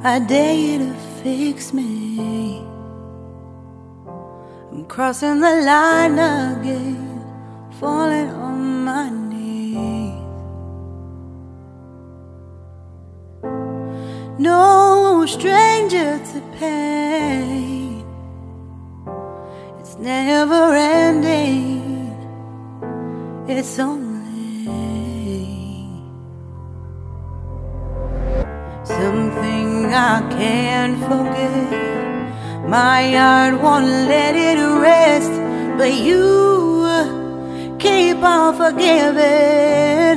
I dare you to fix me. I'm crossing the line again, falling on my knees. No stranger to pain, it's never ending, it's only something I can't forget. My heart won't let it rest, but you keep on forgiving.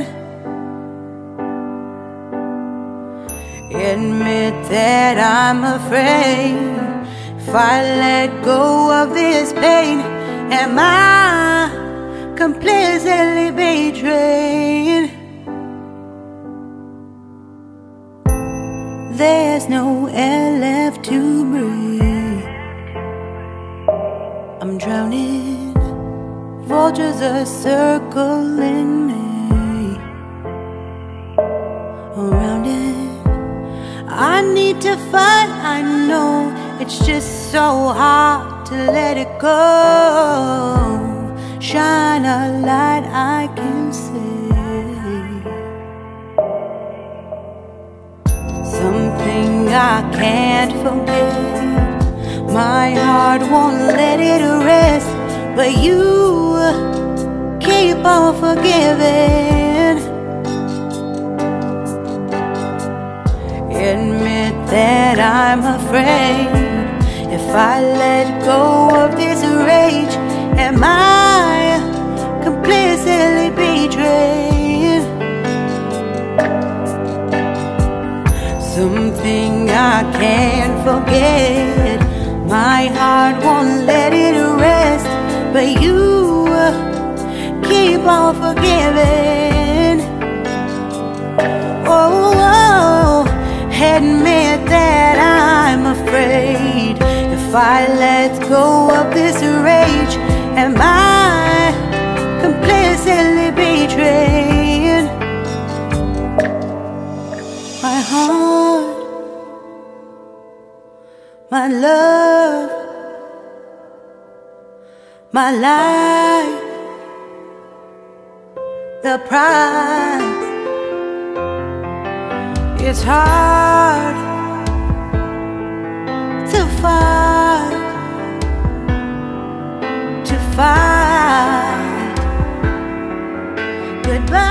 Admit that I'm afraid. If I let go of this pain, am I completely betrayed? There's no air left to breathe. I'm drowning, vultures are circling me. Around it, I need to fight. I know it's just so hard to let it go. Shine a light I can see. Something I can't forget. My heart won't let it rest, but you keep on forgiving. Admit that I'm afraid. If I let go of this rage, am I completely betrayed? Something I can't forget. My heart won't let it rest, but you keep on forgiving. Oh, admit that I'm afraid. If I let go of this rage, am I completely betrayed? My heart, my love, my life, the price. It's hard to fight, goodbye.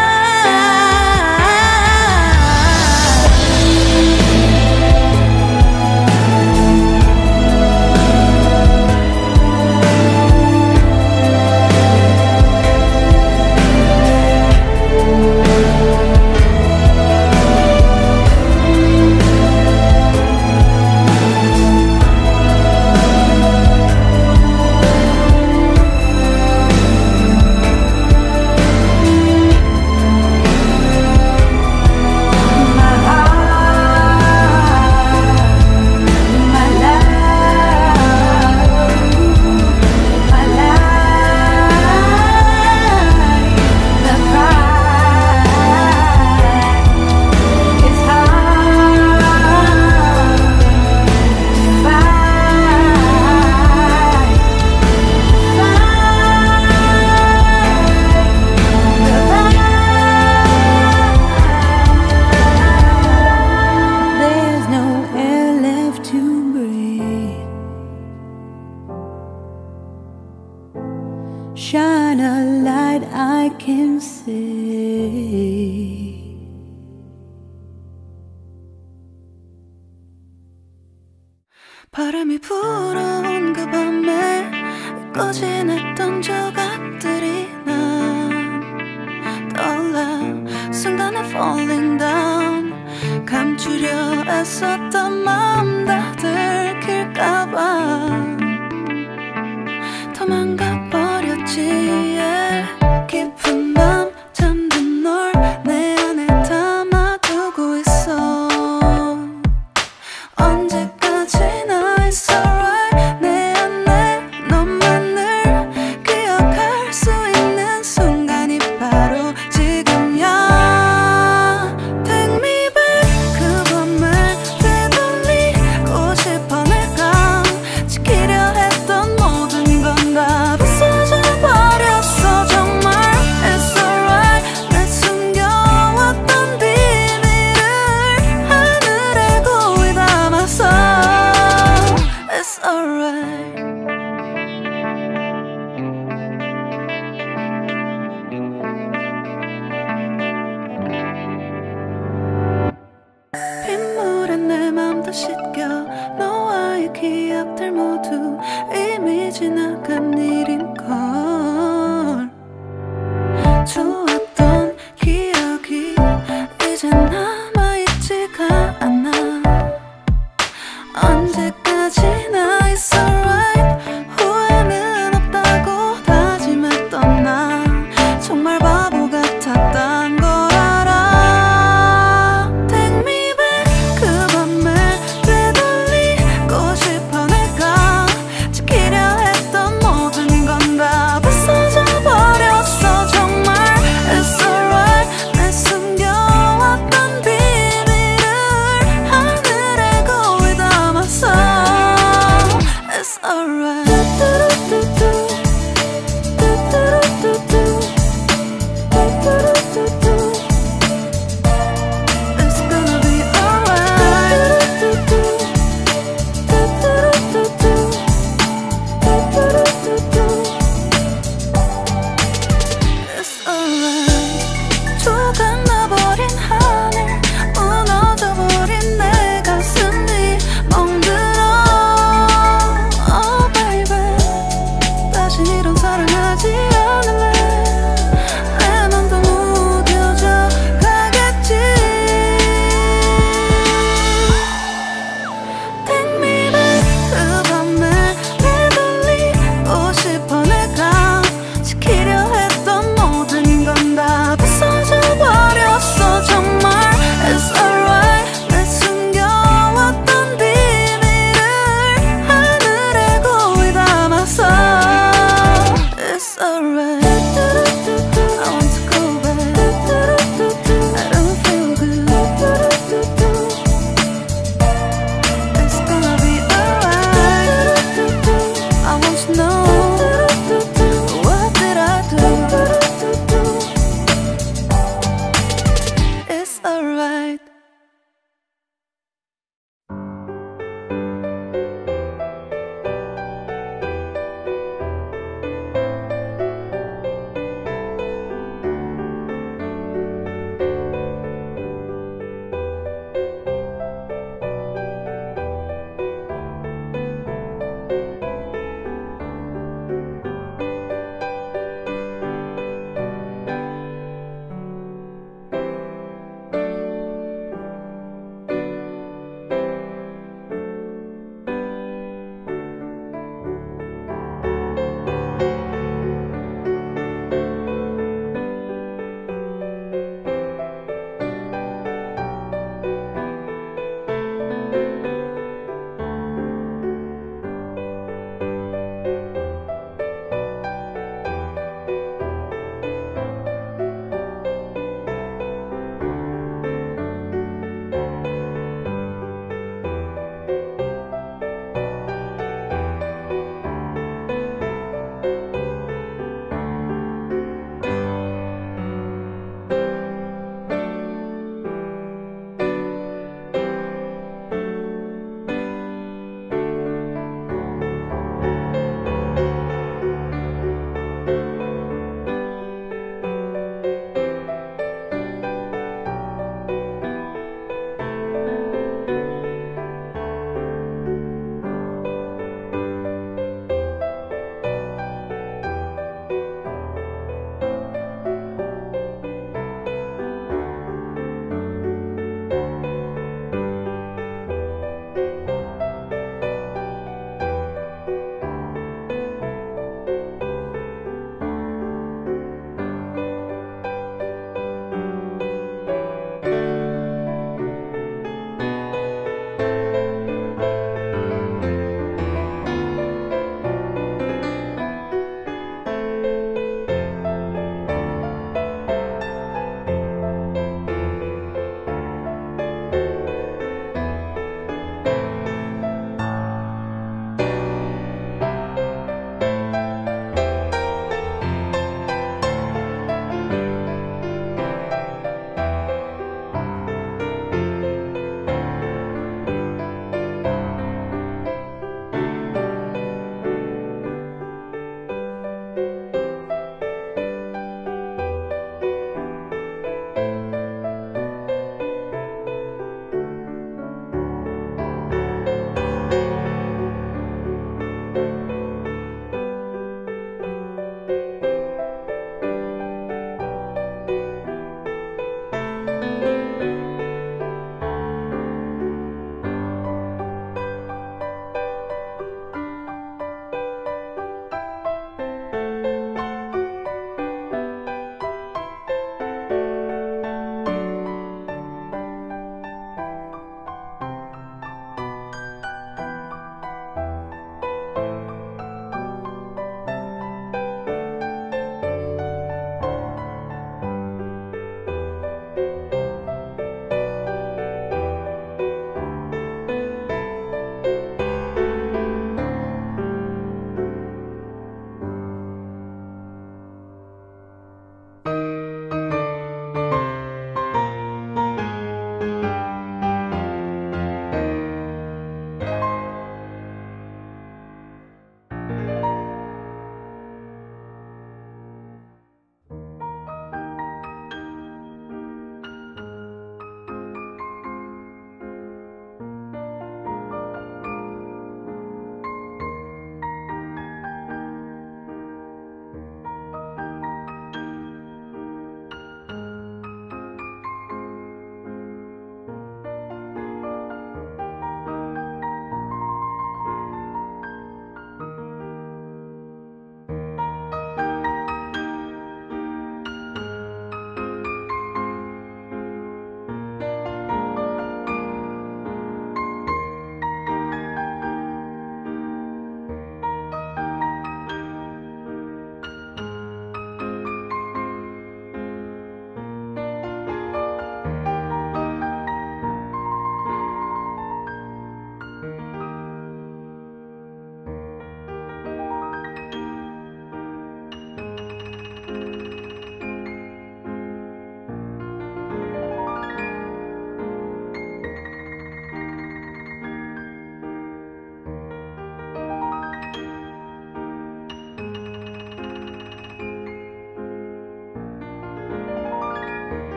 Shine a light I can see. 바람이 불어온 그 밤에 잊고 지냈던 조각들이 난 떠올라. 순간에 falling down. 감추려 애썼던 마음 다 들킬까봐 도망가 버렸지. yeah. 깊은 밤 잠든 널 내 안에 담아두고 있어. 언제까지나 it's alright. 내 안에 너만을 기억할 수 있는 순간이 바로 지금이야. Take me back. 그 밤을 이 기억들 모두 이미 지나간 일인걸. 좋았던 기억이 이제 남아있지가 않아. 언제까지나 it's alright. 후회는 없다고 다짐했던 나 정말 바보 같았단 걸 알아. Take me back. 그 밤을 되돌리고 싶어. 내가 지키려 했던 모든 건 다 부서져 버렸어. 정말 it's alright. 내 숨겨왔던 비밀을 하늘에 거울 담았어. It's alright. It's gonna be alright. It's alright. 조각나버린 하늘, 무너져버린 내 가슴이 멍들어. Oh baby.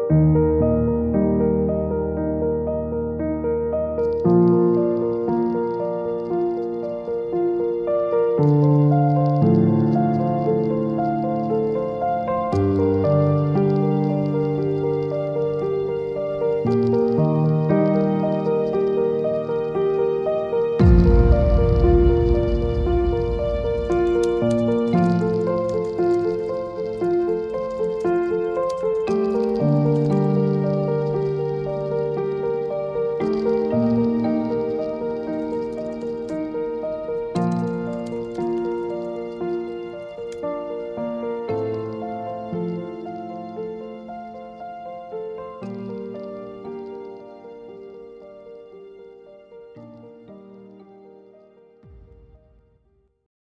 you.